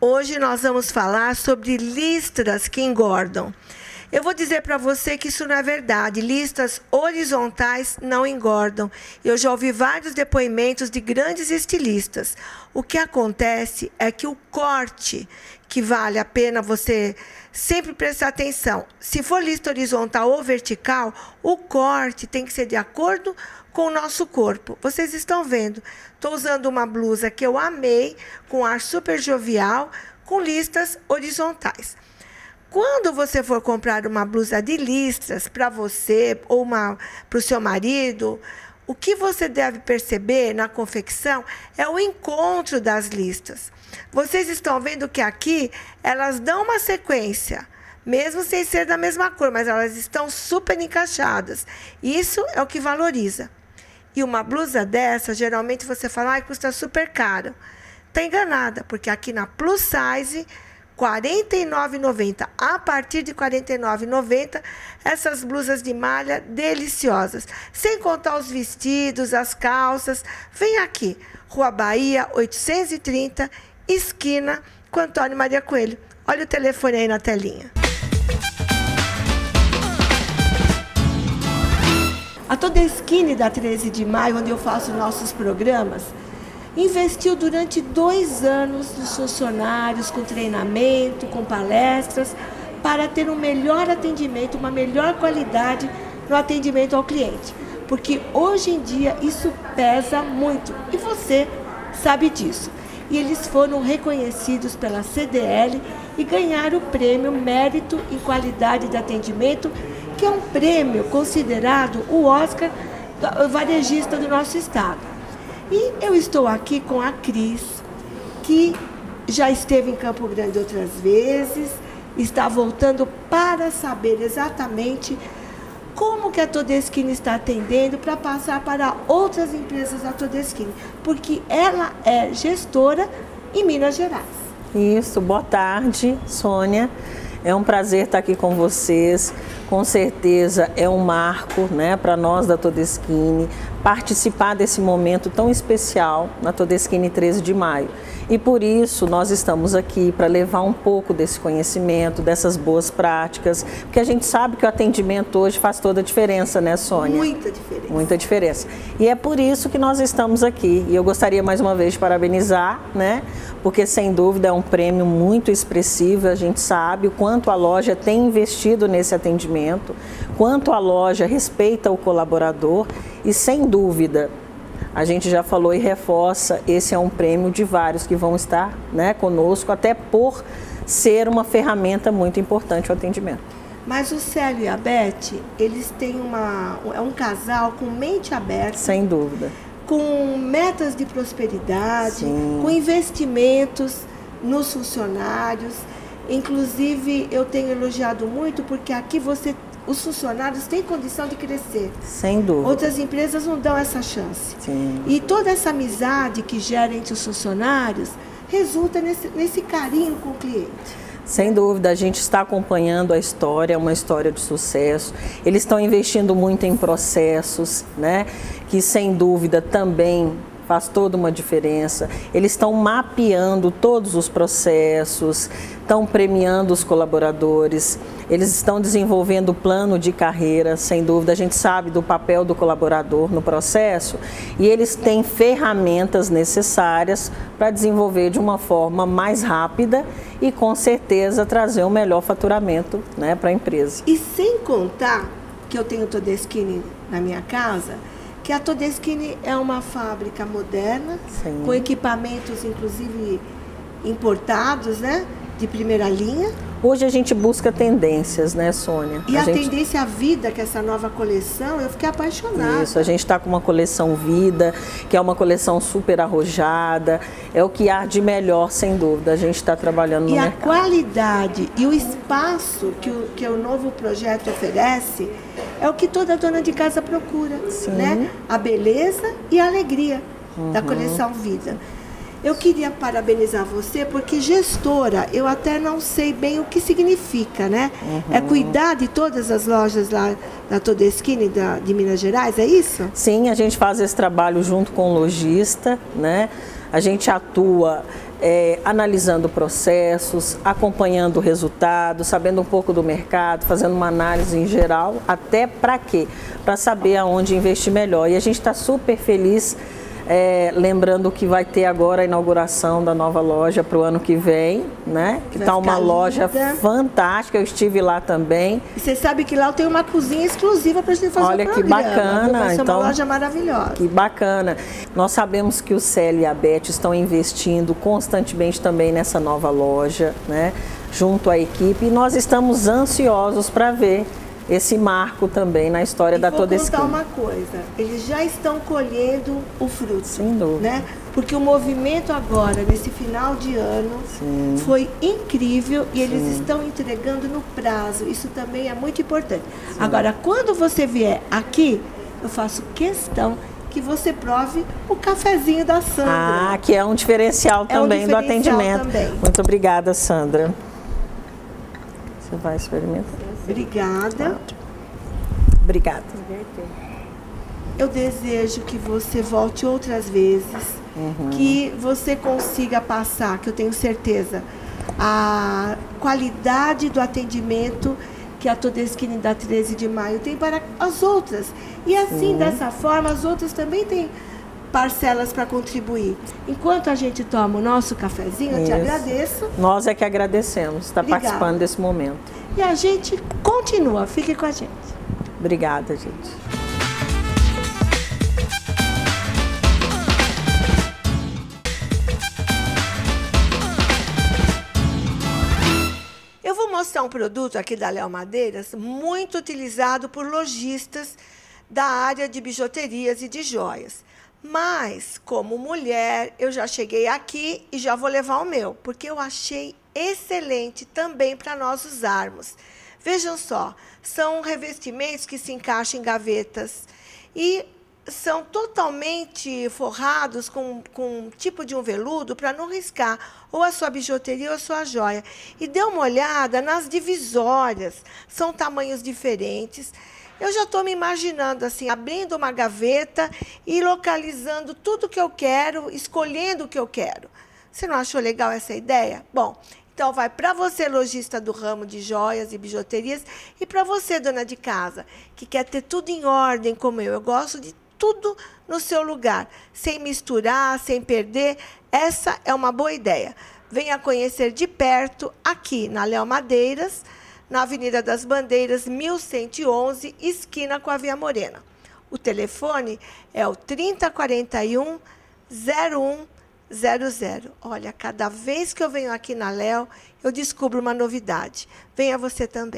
Hoje nós vamos falar sobre listras que engordam. Eu vou dizer para você que isso não é verdade. Listras horizontais não engordam. Eu já ouvi vários depoimentos de grandes estilistas. O que acontece é que o corte, que vale a pena você sempre prestar atenção. Se for lista horizontal ou vertical, o corte tem que ser de acordo com o nosso corpo. Vocês estão vendo. Estou usando uma blusa que eu amei, com ar super jovial, com listras horizontais. Quando você for comprar uma blusa de listras para você ou para o seu marido, o que você deve perceber na confecção é o encontro das listras. Vocês estão vendo que aqui elas dão uma sequência, mesmo sem ser da mesma cor, mas elas estão super encaixadas. Isso é o que valoriza. E uma blusa dessa, geralmente você fala, custa super caro. Está enganada, porque aqui na Plus Size, R$ 49,90. A partir de R$ 49,90, essas blusas de malha deliciosas. Sem contar os vestidos, as calças. Vem aqui, Rua Bahia, 830, esquina com Antônio Maria Coelho. Olha o telefone aí na telinha. A Todeskine da 13 de maio, onde eu faço nossos programas, investiu durante 2 anos nos funcionários, com treinamento, com palestras, para ter um melhor atendimento, uma melhor qualidade no atendimento ao cliente. Porque hoje em dia isso pesa muito, e você sabe disso. E eles foram reconhecidos pela CDL e ganharam o prêmio Mérito em Qualidade de Atendimento, que é um prêmio considerado o Oscar varejista do nosso estado. E eu estou aqui com a Cris, que já esteve em Campo Grande outras vezes, está voltando para saber exatamente como que a Todeskine está atendendo para passar para outras empresas da Todeskine, porque ela é gestora em Minas Gerais. Isso, boa tarde, Sônia. É um prazer estar aqui com vocês. Com certeza é um marco, né, para nós da Todeskine participar desse momento tão especial na Todeskine 13 de maio. E por isso nós estamos aqui para levar um pouco desse conhecimento, dessas boas práticas, porque a gente sabe que o atendimento hoje faz toda a diferença, né, Sônia? Muita diferença. Muita diferença. E é por isso que nós estamos aqui. E eu gostaria mais uma vez de parabenizar, né, porque sem dúvida é um prêmio muito expressivo. A gente sabe o quanto a loja tem investido nesse atendimento, quanto a loja respeita o colaborador e sem dúvida, a gente já falou e reforça, esse é um prêmio de vários que vão estar, né, conosco, até por ser uma ferramenta muito importante o atendimento. Mas o Célio e a Beth, eles têm é um casal com mente aberta. Sem dúvida. Com metas de prosperidade, sim, com investimentos nos funcionários. Inclusive, eu tenho elogiado muito porque aqui os funcionários têm condição de crescer. Sem dúvida. Outras empresas não dão essa chance. Sim. E toda essa amizade que gera entre os funcionários resulta nesse carinho com o cliente. Sem dúvida, a gente está acompanhando a história, é uma história de sucesso. Eles estão investindo muito em processos, né, que sem dúvida também faz toda uma diferença. Eles estão mapeando todos os processos, estão premiando os colaboradores, eles estão desenvolvendo o plano de carreira, sem dúvida. A gente sabe do papel do colaborador no processo e eles têm ferramentas necessárias para desenvolver de uma forma mais rápida e com certeza trazer um melhor faturamento, né, para a empresa. E sem contar que eu tenho Todeskine na minha casa, que a Todeskine é uma fábrica moderna, sim, com equipamentos, inclusive, importados, né, de primeira linha. Hoje a gente busca tendências, né, Sônia? E a tendência à vida, que é essa nova coleção, eu fiquei apaixonada. Isso, a gente está com uma coleção Vida, que é uma coleção super arrojada, é o que há de melhor, sem dúvida, a gente está trabalhando no mercado. E a qualidade e o espaço que o novo projeto oferece é o que toda dona de casa procura, sim, né? A beleza e a alegria da coleção Vida. Eu queria parabenizar você, porque gestora, eu até não sei bem o que significa, né? É cuidar de todas as lojas lá da Todeskine de Minas Gerais, é isso? Sim, a gente faz esse trabalho junto com o lojista, né? A gente atua analisando processos, acompanhando o resultado, sabendo um pouco do mercado, fazendo uma análise em geral, até para quê? Para saber aonde investir melhor. E a gente está super feliz, lembrando que vai ter agora a inauguração da nova loja para o ano que vem, né? Que está uma loja fantástica, eu estive lá também. E você sabe que lá tem uma cozinha exclusiva para a gente fazer o programa. Olha que bacana. Vai ser então, uma loja maravilhosa. Que bacana. Nós sabemos que o Célio e a Beth estão investindo constantemente também nessa nova loja, né? Junto à equipe, e nós estamos ansiosos para ver esse marco também na história da Todeskine. Vou contar uma coisa, eles já estão colhendo o fruto. Sem dúvida. Né? Porque o movimento agora, nesse final de ano, foi incrível e eles estão entregando no prazo. Isso também é muito importante. Sim. Agora, quando você vier aqui, eu faço questão que você prove o cafezinho da Sandra. Ah, que é um diferencial também do atendimento. Também. Muito obrigada, Sandra. Você vai experimentar. Obrigada. Obrigada. Eu desejo que você volte outras vezes, que você consiga passar, que eu tenho certeza, a qualidade do atendimento que a Todeskine da 13 de maio tem para as outras. E assim, dessa forma, as outras também têm parcelas para contribuir. Enquanto a gente toma o nosso cafezinho, eu te agradeço. Nós é que agradecemos estar participando desse momento. E a gente continua. Fique com a gente. Obrigada, gente. Eu vou mostrar um produto aqui da Léo Madeiras, muito utilizado por lojistas da área de bijuterias e de joias. Mas, como mulher, eu já cheguei aqui e já vou levar o meu, porque eu achei excelente também para nós usarmos. Vejam só, são revestimentos que se encaixam em gavetas e são totalmente forrados com um tipo de um veludo para não riscar ou a sua bijuteria ou a sua joia. E dê uma olhada nas divisórias, são tamanhos diferentes. Eu já estou me imaginando assim, abrindo uma gaveta e localizando tudo que eu quero, escolhendo o que eu quero. Você não achou legal essa ideia? Bom, então vai para você, lojista do ramo de joias e bijuterias, e para você, dona de casa, que quer ter tudo em ordem como eu. Eu gosto de tudo no seu lugar, sem misturar, sem perder. Essa é uma boa ideia. Venha conhecer de perto aqui na Léo Madeiras, na Avenida das Bandeiras, 1111, esquina com a Via Morena. O telefone é o 3041 0100. Olha, cada vez que eu venho aqui na Léo, eu descubro uma novidade. Venha você também.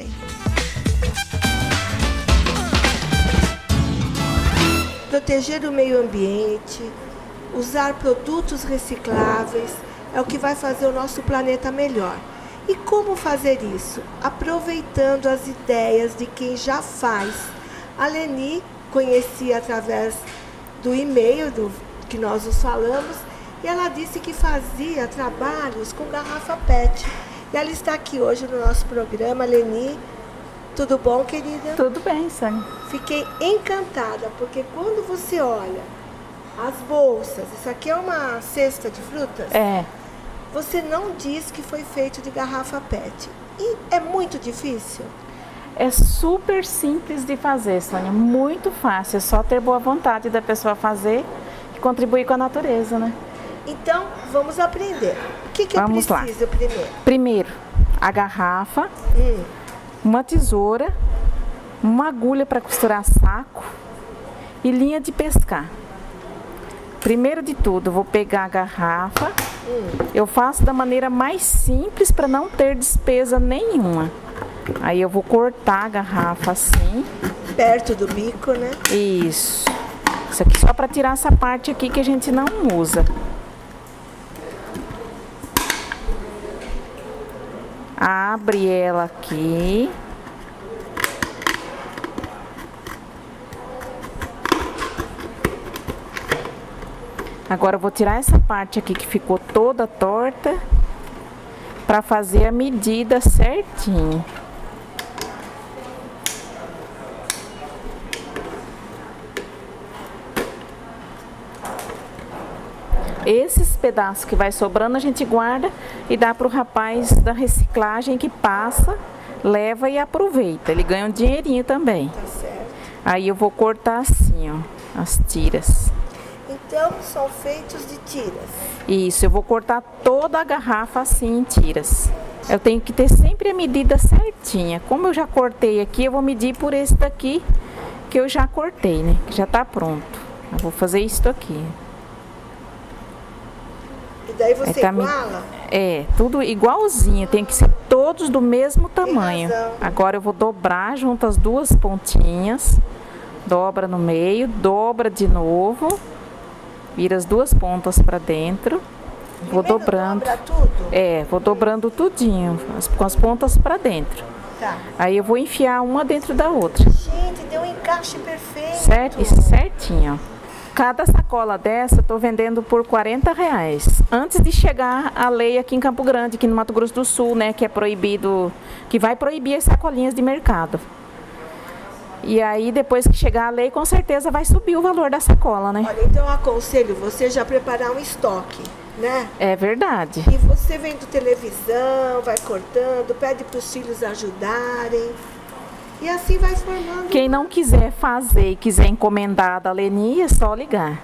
Proteger o meio ambiente, usar produtos recicláveis, é o que vai fazer o nosso planeta melhor. E como fazer isso? Aproveitando as ideias de quem já faz. A Leni conhecia através do e-mail que nós nos falamos, e ela disse que fazia trabalhos com garrafa PET. E ela está aqui hoje no nosso programa. Leni, tudo bom, querida? Tudo bem, Sônia. Fiquei encantada, porque quando você olha as bolsas, isso aqui é uma cesta de frutas? É. Você não diz que foi feito de garrafa PET. E é muito difícil? É super simples de fazer, Sônia. Muito fácil. É só ter boa vontade da pessoa fazer e contribuir com a natureza, né? Então, vamos aprender. O que eu preciso primeiro? Primeiro, a garrafa, uma tesoura, uma agulha para costurar saco e linha de pescar. Primeiro de tudo, eu vou pegar a garrafa. Eu faço da maneira mais simples para não ter despesa nenhuma. Aí eu vou cortar a garrafa assim. Perto do bico, né? Isso. Isso aqui só para tirar essa parte aqui que a gente não usa. Abre ela aqui. Agora eu vou tirar essa parte aqui que ficou toda torta para fazer a medida certinho. Esses pedaços que vai sobrando a gente guarda e dá para o rapaz da reciclagem que passa, leva e aproveita. Ele ganha um dinheirinho também. Tá certo. Aí eu vou cortar assim, ó, as tiras. Então, são feitos de tiras. Isso, eu vou cortar toda a garrafa assim em tiras. Eu tenho que ter sempre a medida certinha. Como eu já cortei aqui, eu vou medir por esse daqui que eu já cortei, né? Que já tá pronto. Eu vou fazer isso aqui. E daí você iguala? Tudo igualzinho. Tem que ser todos do mesmo tamanho. Agora eu vou dobrar junto as duas pontinhas. Dobra no meio, dobra de novo. Vira as duas pontas para dentro. Vou dobrando. Dobra tudo? Vou dobrando tudinho, com as pontas para dentro. Tá. Aí eu vou enfiar uma dentro da outra. Gente, deu um encaixe perfeito. Certo? Isso certinho. Cada sacola dessa eu tô vendendo por R$40. Antes de chegar a lei aqui em Campo Grande, aqui no Mato Grosso do Sul, né? Que é proibido, que vai proibir as sacolinhas de mercado. E aí, depois que chegar a lei, com certeza vai subir o valor da sacola, né? Olha, então eu aconselho você já preparar um estoque, né? É verdade. E você vendo televisão, vai cortando, pede para os filhos ajudarem. E assim vai formando. Quem não quiser fazer e quiser encomendar da Leni, é só ligar.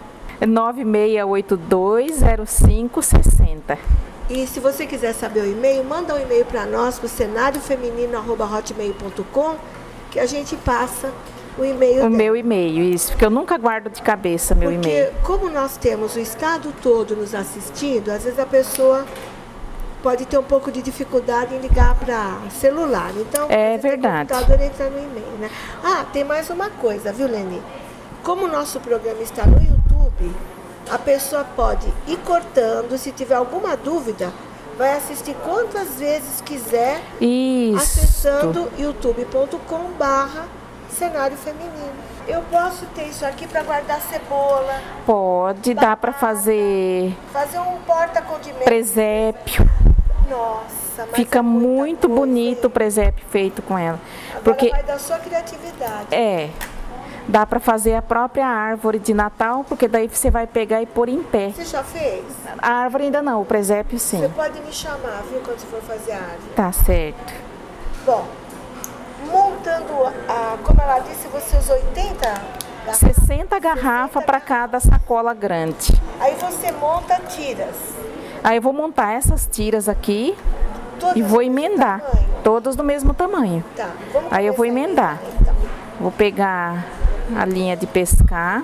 96820560. E se você quiser saber o e-mail, manda um e-mail para nós, para o cenariofeminino@hotmail.com, que a gente passa o e-mail dela. Meu e-mail, isso, porque eu nunca guardo de cabeça meu e-mail. Porque como nós temos o estado todo nos assistindo, às vezes a pessoa pode ter um pouco de dificuldade em ligar para celular. Então, é verdade. O computador entra no e-mail, né? Ah, tem mais uma coisa, viu, Leni? Como o nosso programa está no YouTube, a pessoa pode ir cortando, se tiver alguma dúvida, vai assistir quantas vezes quiser, acessando youtube.com/cenário feminino. Eu posso ter isso aqui para guardar cebola? Pode, dá para fazer um porta-condimento. Presépio. Nossa, mas fica muito bonito o presépio feito com ela. Agora porque vai da sua criatividade. Dá para fazer a própria árvore de Natal, porque daí você vai pegar e pôr em pé. Você já fez? A árvore ainda não, o presépio sim. Você pode me chamar, viu, quando você for fazer a árvore. Tá certo. Bom, montando, como ela disse, você usa 60 garrafas para cada sacola grande. Aí você monta tiras. Aí eu vou montar essas tiras aqui e vou emendar. Todas do mesmo tamanho. Tá, aí eu vou emendar. Então. Vou pegar a linha de pescar.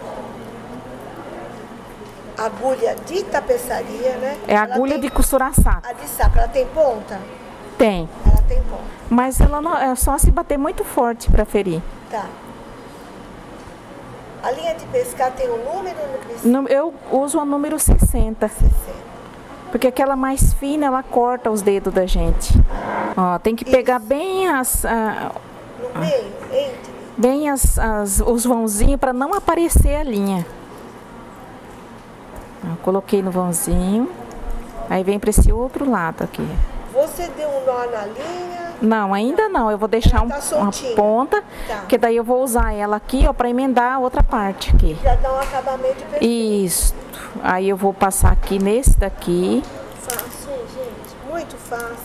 Agulha de tapeçaria, né? É agulha de costurar saco. A de saco, ela tem ponta? Tem. Ela tem ponta. Mas ela não, é só se bater muito forte para ferir. Tá. A linha de pescar tem um número? Eu uso o número 60. Porque aquela mais fina, ela corta os dedos da gente. Ó, tem que pegar bem as... no meio, entre? Bem os vãozinhos para não aparecer a linha. Eu coloquei no vãozinho. Aí vem para esse outro lado aqui. Você deu um nó na linha? Não, ainda não. Eu vou deixar uma ponta, porque daí eu vou usar ela aqui, ó, para emendar a outra parte aqui. Já dá um acabamento perfeito. Isso. Aí eu vou passar aqui nesse daqui. Fácil, gente. Muito fácil.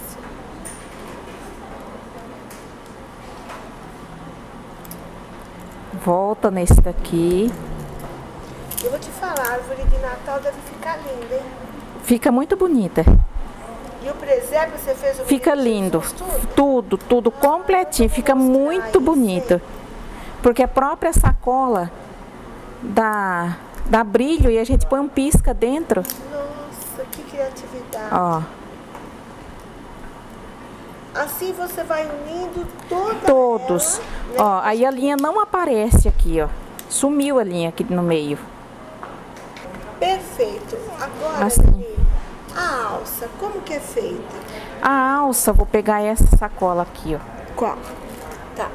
Volta nesse daqui. Eu vou te falar, a árvore de Natal deve ficar linda, hein? Fica muito bonita. E o presépio você fez o Fica lindo. Tudo completinho. Fica muito bonito. Porque a própria sacola dá brilho e a gente põe um pisca dentro. Nossa, que criatividade. Ó. Assim você vai unindo todos. Ela, né? Ó, aí a linha não aparece aqui, ó. Sumiu a linha aqui no meio. Perfeito. Agora, assim. A alça, como que é feita? A alça, vou pegar essa sacola aqui, ó. Qual? Tá.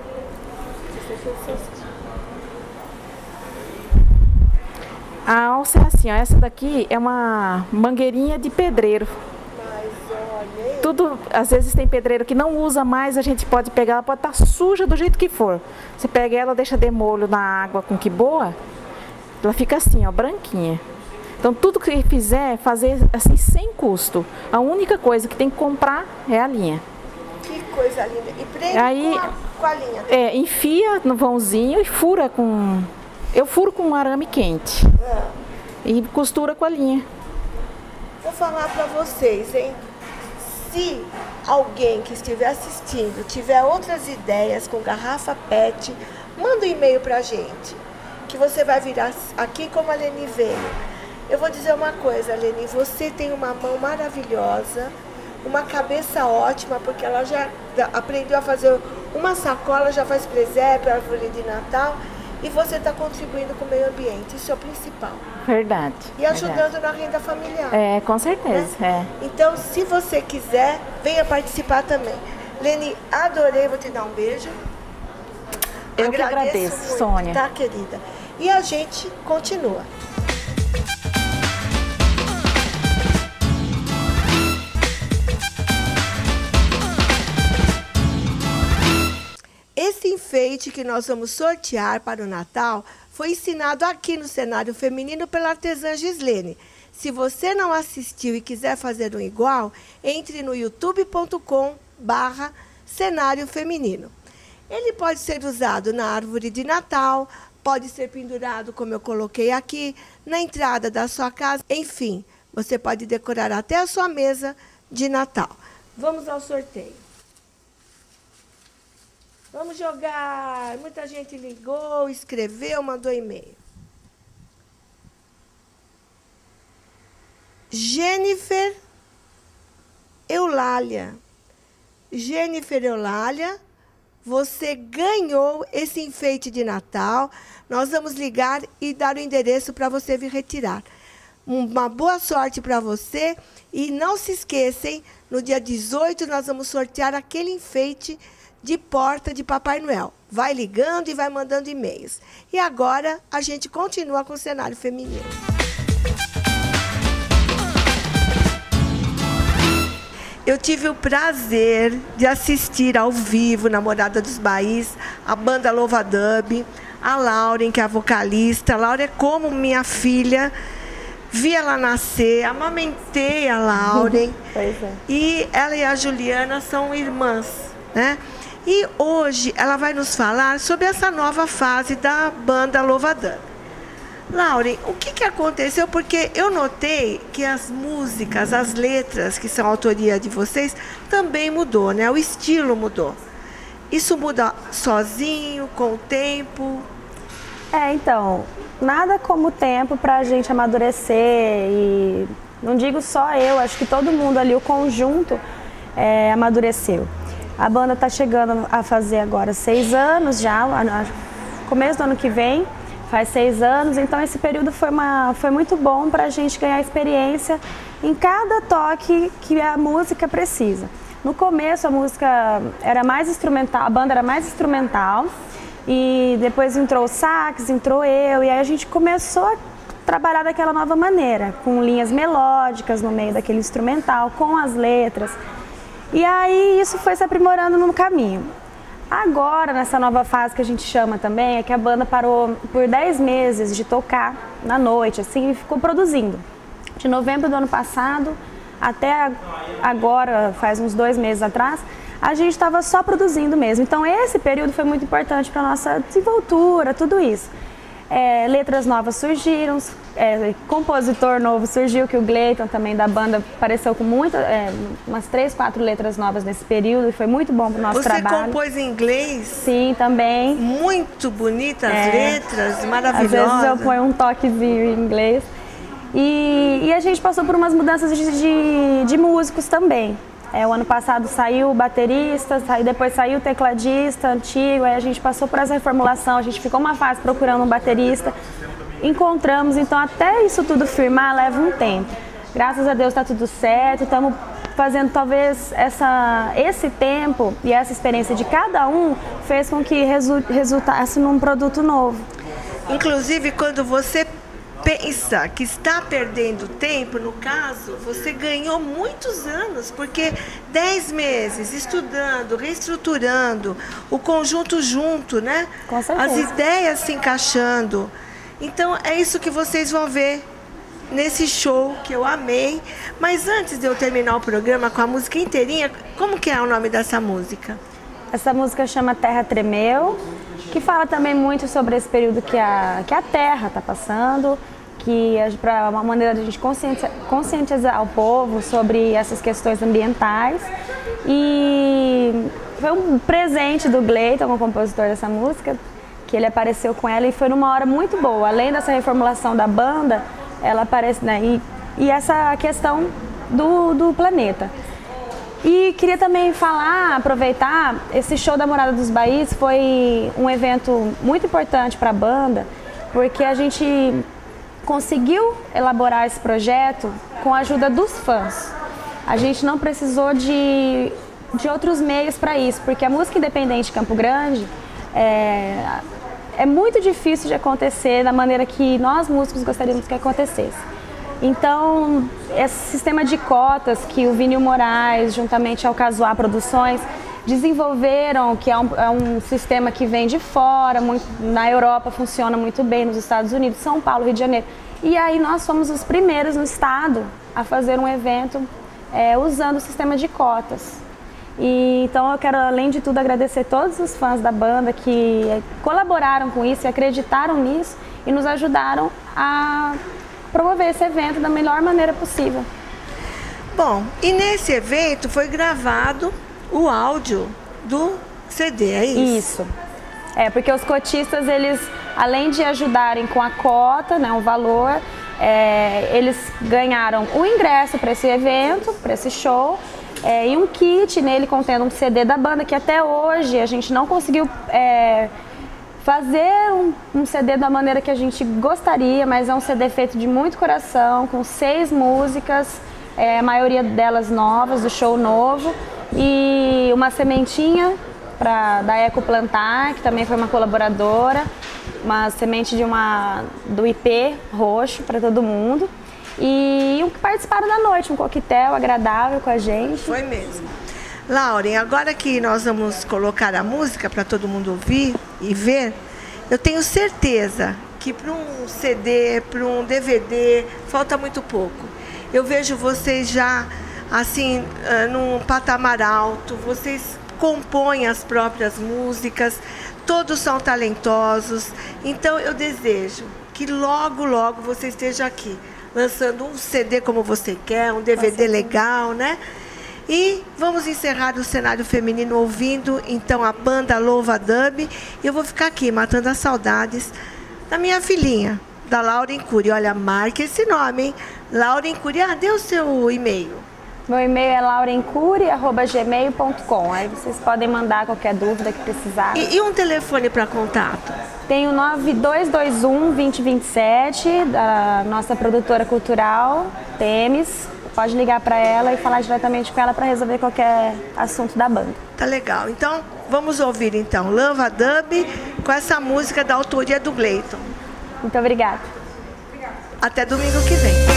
A alça é assim, ó. Essa daqui é uma mangueirinha de pedreiro. Tudo, às vezes tem pedreiro que não usa mais, a gente pode pegar, ela pode estar suja do jeito que for. Você pega ela, deixa de molho na água com que boa, ela fica assim, ó, branquinha. Então tudo que fizer, fazer assim sem custo. A única coisa que tem que comprar é a linha. Que coisa linda. E prende aí, com a linha. Enfia no vãozinho e fura com... Eu furo com um arame quente. E costura com a linha. Vou falar para vocês, hein? Se alguém que estiver assistindo tiver outras ideias com garrafa PET, manda um e-mail pra gente, que você vai virar aqui como a Leni veio. Eu vou dizer uma coisa, Leni, você tem uma mão maravilhosa, uma cabeça ótima, porque ela já aprendeu a fazer uma sacola, já faz presépio, árvore de Natal, e você está contribuindo com o meio ambiente, isso é o principal. Verdade. E ajudando na renda familiar. Com certeza. Né? Então, se você quiser, venha participar também. Leni, adorei, vou te dar um beijo. Eu que agradeço, muito, Sônia. Tá, querida? E a gente continua. Esse enfeite que nós vamos sortear para o Natal foi ensinado aqui no Cenário Feminino pela artesã Gislene. Se você não assistiu e quiser fazer um igual, entre no youtube.com/cenário feminino. Ele pode ser usado na árvore de Natal, pode ser pendurado, como eu coloquei aqui, na entrada da sua casa. Enfim, você pode decorar até a sua mesa de Natal. Vamos ao sorteio. Vamos jogar. Muita gente ligou, escreveu, mandou e-mail. Jennifer Eulália. Jennifer Eulália, você ganhou esse enfeite de Natal. Nós vamos ligar e dar o endereço para você vir retirar. Uma boa sorte para você. E não se esqueçam, no dia 18 nós vamos sortear aquele enfeite de porta de Papai Noel. Vai ligando e vai mandando e-mails. E agora a gente continua com o Cenário Feminino. Eu tive o prazer de assistir ao vivo na Morada dos Baís, a banda Louva Dub, a Lauren, que é a vocalista. A Lauren é como minha filha. Vi ela nascer, amamentei a Lauren. Pois é. E ela e a Juliana são irmãs, né? E hoje ela vai nos falar sobre essa nova fase da banda Louva Dub. Lauren, o que aconteceu? Porque eu notei que as músicas, as letras, que são autoria de vocês, também mudou, né? O estilo mudou. Isso muda sozinho, com o tempo? Então, nada como o tempo para a gente amadurecer e não digo só eu, acho que todo mundo ali, o conjunto, amadureceu. A banda está chegando a fazer agora 6 anos já, começo do ano que vem, faz 6 anos, então esse período foi muito bom para a gente ganhar experiência em cada toque que a música precisa. No começo a música era mais instrumental, a banda era mais instrumental, e depois entrou o sax, entrou eu, e aí a gente começou a trabalhar daquela nova maneira, com linhas melódicas no meio daquele instrumental, com as letras. E aí isso foi se aprimorando no caminho. Agora, nessa nova fase que a gente chama também, é que a banda parou por 10 meses de tocar na noite, assim, e ficou produzindo. De novembro do ano passado até agora, faz uns 2 meses atrás, a gente estava só produzindo mesmo. Então esse período foi muito importante para a nossa desenvoltura, tudo isso. Letras novas surgiram, compositor novo surgiu, que o Gleiton também da banda apareceu com umas 3, 4 letras novas nesse período e foi muito bom para o nosso trabalho. Você compôs em inglês? Sim, também. Muito bonitas letras, maravilhosas. Às vezes eu ponho um toquezinho em inglês. E a gente passou por umas mudanças de músicos também. O ano passado saiu o baterista, depois saiu o tecladista antigo, aí a gente passou por essa reformulação, a gente ficou uma fase procurando um baterista, encontramos, então até isso tudo firmar leva um tempo. Graças a Deus está tudo certo, estamos fazendo talvez esse tempo e essa experiência de cada um fez com que resultasse num produto novo. Inclusive, quando você pensa que está perdendo tempo, no caso, você ganhou muitos anos, porque 10 meses estudando, reestruturando, o conjunto junto, né? Com certeza. As ideias se encaixando. Então, é isso que vocês vão ver nesse show que eu amei. Mas antes de eu terminar o programa com a música inteirinha, como que é o nome dessa música? Essa música chama Terra Tremeu, que fala também muito sobre esse período que a Terra está passando, que para uma maneira de a gente conscientizar o povo sobre essas questões ambientais. E foi um presente do Gleiton, o compositor dessa música, que ele apareceu com ela e foi numa hora muito boa. Além dessa reformulação da banda, ela aparece, né, e essa questão do planeta. E queria também aproveitar, esse show da Morada dos Baís foi um evento muito importante para a banda, porque a gente conseguiu elaborar esse projeto com a ajuda dos fãs. A gente não precisou de outros meios para isso, porque a música independente de Campo Grande é muito difícil de acontecer da maneira que nós músicos gostaríamos que acontecesse. Então, esse sistema de cotas que o Vínio Moraes, juntamente ao Casuá Produções, desenvolveram, que é um sistema que vem de fora, na Europa funciona muito bem, nos Estados Unidos, São Paulo, Rio de Janeiro. E aí nós fomos os primeiros no estado a fazer um evento usando o sistema de cotas. Então eu quero, além de tudo, agradecer todos os fãs da banda que colaboraram com isso e acreditaram nisso e nos ajudaram a promover esse evento da melhor maneira possível. Bom, e nesse evento foi gravado o áudio do CD, é isso? Isso. Porque os cotistas, eles, além de ajudarem com a cota, né, o valor, eles ganharam o ingresso para esse evento, para esse show, e um kit nele contendo um CD da banda, que até hoje a gente não conseguiu fazer um CD da maneira que a gente gostaria, mas é um CD feito de muito coração, com 6 músicas, a maioria delas novas, do show novo, e uma sementinha da Eco Plantar, que também foi uma colaboradora, uma semente do IP roxo para todo mundo, e participaram da noite, um coquetel agradável com a gente. Foi mesmo. Lauren, agora que nós vamos colocar a música para todo mundo ouvir e ver, eu tenho certeza que para um CD, para um DVD, falta muito pouco. Eu vejo vocês já, assim, num patamar alto, vocês compõem as próprias músicas, todos são talentosos. Então eu desejo que logo, logo você esteja aqui, lançando um CD como você quer, um DVD legal, né? E vamos encerrar o cenário feminino ouvindo, então, a banda Louva Dub. E eu vou ficar aqui, matando as saudades da minha filhinha, da Lauren Cury. Olha, marque esse nome, hein? Lauren Cury. Dê o seu e-mail. Meu e-mail é laurencuri@gmail.com. Aí vocês podem mandar qualquer dúvida que precisar. E um telefone para contato? Tem o 9221-2027, da nossa produtora cultural, Temes. Pode ligar para ela e falar diretamente com ela para resolver qualquer assunto da banda. Tá legal. Então, vamos ouvir então Louva Dub com essa música da autoria do Gleiton. Muito obrigada. Até domingo que vem.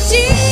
dia.